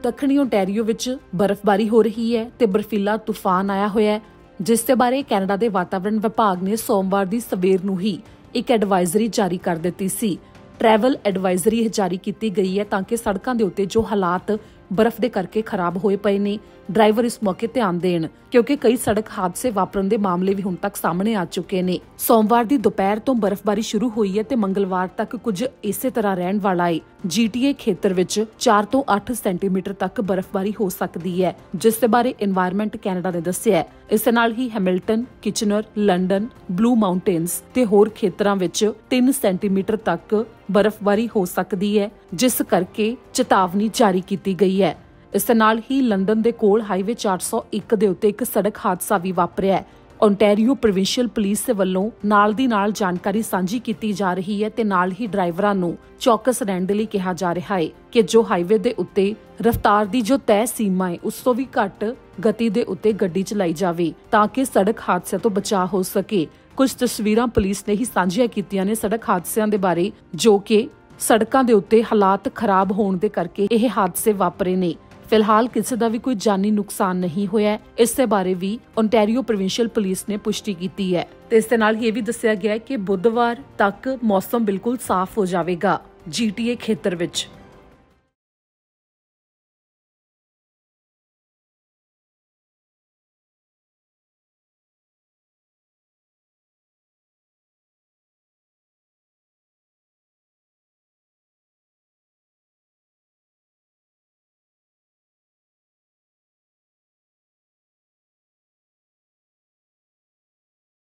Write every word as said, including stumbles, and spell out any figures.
ਦੱਖਣੀ ਓਨਟਾਰੀਓ ਵਿੱਚ ਬਰਫ਼ਬਾਰੀ ਹੋ ਰਹੀ ਹੈ ਤੇ ਬਰਫੀਲਾ ਤੂਫਾਨ ਆਇਆ ਹੋਇਆ ਹੈ, ਜਿਸ ਦੇ ਬਾਰੇ ਕੈਨੇਡਾ ਦੇ ਵਾਤਾਵਰਣ ਵਿਭਾਗ ਨੇ ਸੋਮਵਾਰ ਦੀ ਸਵੇਰ ਨੂੰ ਹੀ ਇੱਕ ਐਡਵਾਈਜ਼ਰੀ ਜਾਰੀ ਕਰ ਦਿੱਤੀ ਸੀ। ट्रैवल एडवाइजरी जारी की गई है ताकि सड़कों के उत्ते जो हालात बर्फ के करके खराब होए पे ने ड्राइवर इस मौके ध्यान देन, क्योंकि कई सड़क हादसे वापरन के मामले भी हुण तक सामने आ चुके ने। सोमवार की दोपहर तो बर्फबारी शुरू हुई है ते मंगलवार तक कुछ इसे तरह रहन वाला है। जीटीए खेतर विच चार तो अठ सेंटीमीटर तक बर्फबारी हो सकती है, जिस दे बारे एनवायरमेंट कैनेडा ने दस्सिया है। इस नाल ही Hamilton, Kitchener, London, Blue Mountains ते होर खेतरां विच तीन सेंटीमीटर तक बर्फबारी हो सकती है, जिस करके चेतावनी जारी की गई है। इस नाल ही लंदन दे कोल हाईवे चार सौ एक दे उत्ते एक सड़क हादसा भी वापरिया है। ओनटारियो प्रोविंशियल पुलिस दे वल्लों नाल दी नाल जानकारी सांझी की जा रही है ते नाल ही ड्राइवरां नूं चौकस रहण दे लई कहा जा रहा है कि जो हाईवे दे उत्ते रफ्तार दी जो तय सीमा है उस तों भी घट गति दे उत्ते गड्डी चलाई जावे ताकि सड़क हादसे तो बचाव हो सके। कुछ तस्वीरां पुलिस ने ही सांझियां कीतियां ने सड़क हादसिਆਂ ਦੇ बारे, जो कि सड़कों के उत्ते हालात खराब होने दे करके यह हादसे वापरे ने। फिलहाल किसी का भी कोई जानी नुकसान नहीं होया। इस दे बारे भी ओनटारियो प्रोविंशियल पुलिस ने पुष्टि की है। ते इस दे नाल ये भी दस्सिया गया है कि बुधवार तक मौसम बिल्कुल साफ हो जाएगा जीटीए खेतर विच।